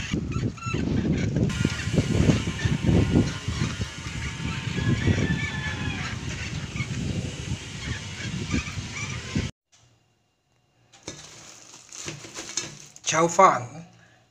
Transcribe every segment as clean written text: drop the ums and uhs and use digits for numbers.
Chow fan.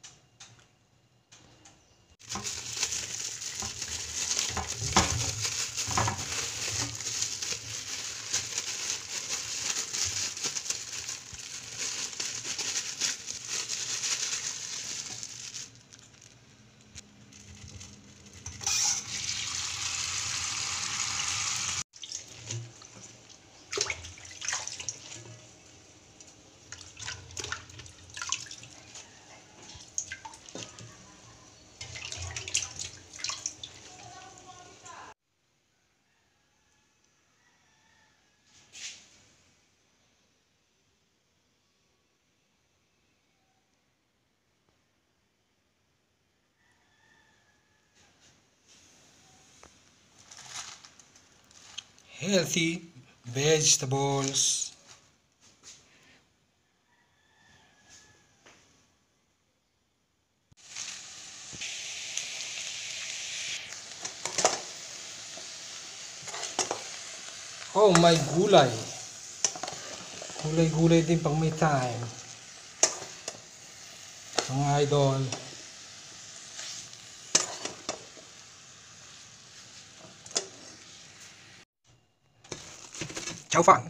Healthy vegetables. Oh, may gulay. Gulay-gulay din pag may time. Mga idol. Chow fan.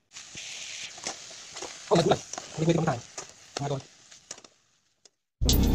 Oh, may gulay. Gulay-gulay din pag may time. Mga idol.